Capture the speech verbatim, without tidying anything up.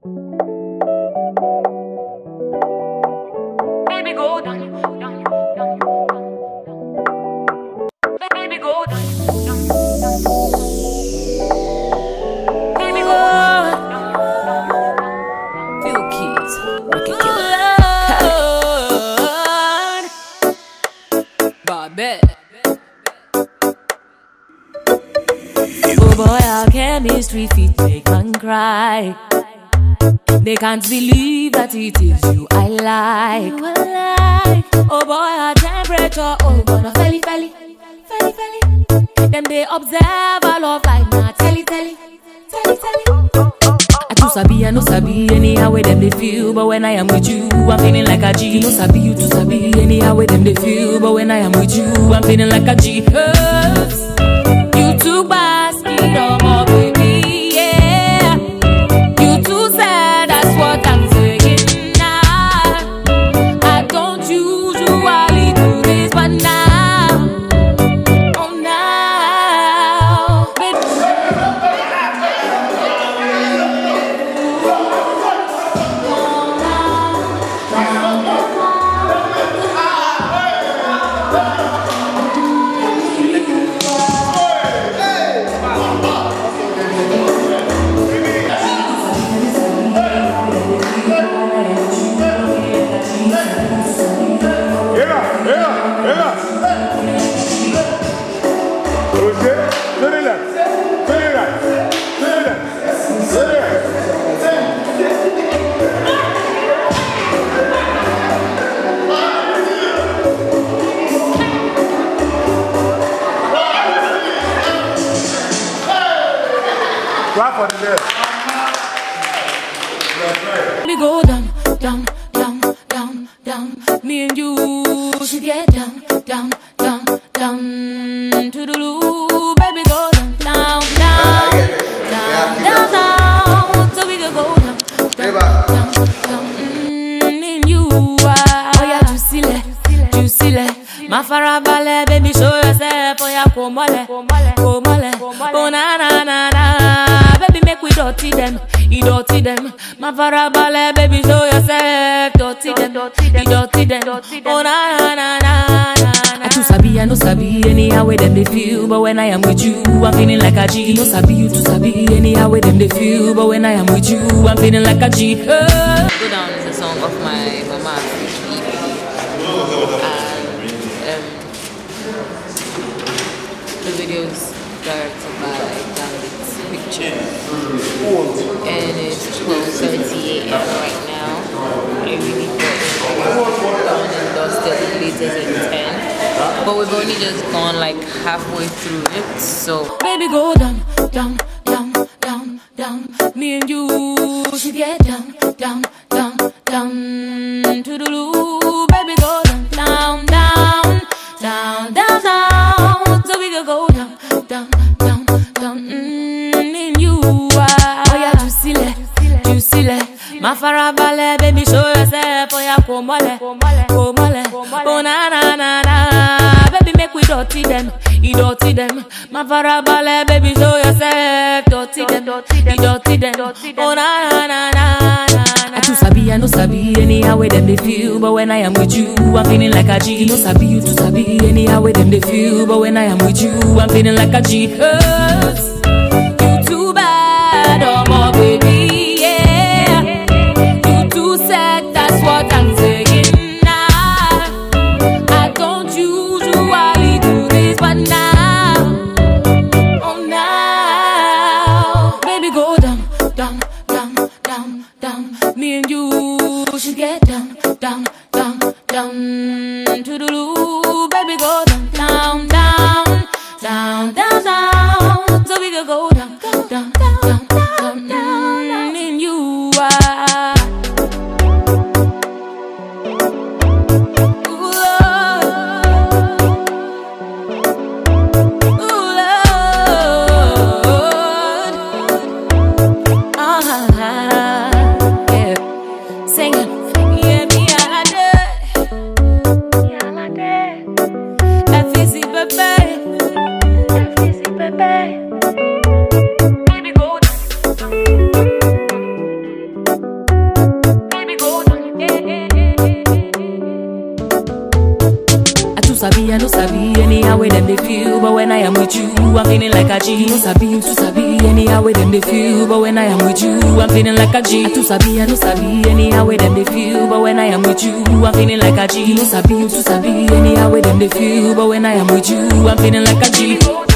Baby, go down, down, down, down. Baby, go down, down, down. Baby, go down, down, down. Few keys, wicked killer. Bobby. Oh boy, our chemistry fit make man cry. They can't believe that it is you I like. You I like. Oh boy, our temperature, oh gonna felly felly, felly felly. Them they observe our love like nah, telly telly, telly telly. I do sabi, I no sabi anyhow way them they feel, but when I am with you, I'm feeling like a G. You no sabi, you too sabi anyhow way them they feel, but when I am with you, I'm feeling like a G. Cause you too basket on my baby, yeah. You too sad, that's what I'm saying now. I don't usually do this, but now, oh now, baby. We go down, down, down, down, down. Me and you should get down, down, down, down to the loo. Baby, go down, down, down, down, down, down. So we can go down, down, down, down. Mm, me and you are. Oh yeah, juicy le, juicy le. Ma farabale, baby, show yourself. Oh yeah, komole, komole, oh na na na na. Baby, make we dirty them, you dirty them. Ma farabale, baby, show yourself. Dirty them, you dirty them. Oh na na na na na. I too sabi, I no sabi anyhow way them they feel, but when I am with you, I'm feeling like a G. You no sabi, you too sabi anyhow way them they feel, but when I am with you, I'm feeling like a G. Uh. Go Down is a song of my mama E P, and um, the video is directed by Gambit's Picture, and it's twelve thirty a m right now. I really thought done and dusted latest at ten, but we've only just gone like halfway through it, so baby, go down, down, down, down, down. Me and you should get down, down, down, down to the loo. Baby, go down, down, down, down, down, down. So we can go down, down, down, down. Mm, me and you are. Oh yeah, juicy le, juicy le. Ma farabale, baby, show yourself. Oh yeah, komole, komole, oh na na na na. Baby, make we dirty them, you dirty them. Ma farabale, baby, show yourself. Dirty them, you dirty them. Oh na na na na na. I too sabi, I no sabi anyhow way them they feel, but when I am with you, I'm feeling like a G. You no sabi, you too sabi anyhow way them they feel, but when I am with you, I'm feeling like a G. Cause you too bad, oh my baby. That's what I'm saying now. I don't usually do this, but now, oh now, baby, go down, down, down, down, down. Me and you should get down, down, down, down to the loo. Baby, go down, down, down, down, down, down. So we can go down, down, down, down, down, down. Me and you are. sabi, I no sabi anyhow way them they feel, but when I am with you, I'm feeling like a G. No sabi, you too sabi anyhow way them they feel, but when I am with you, I'm feeling like a G. I too sabi, I no sabi anyhow way them they feel, but when I am with you, I'm feeling like a G. No sabi, you too sabi anyhow way them they feel, but when I am with you, I'm feeling like a G.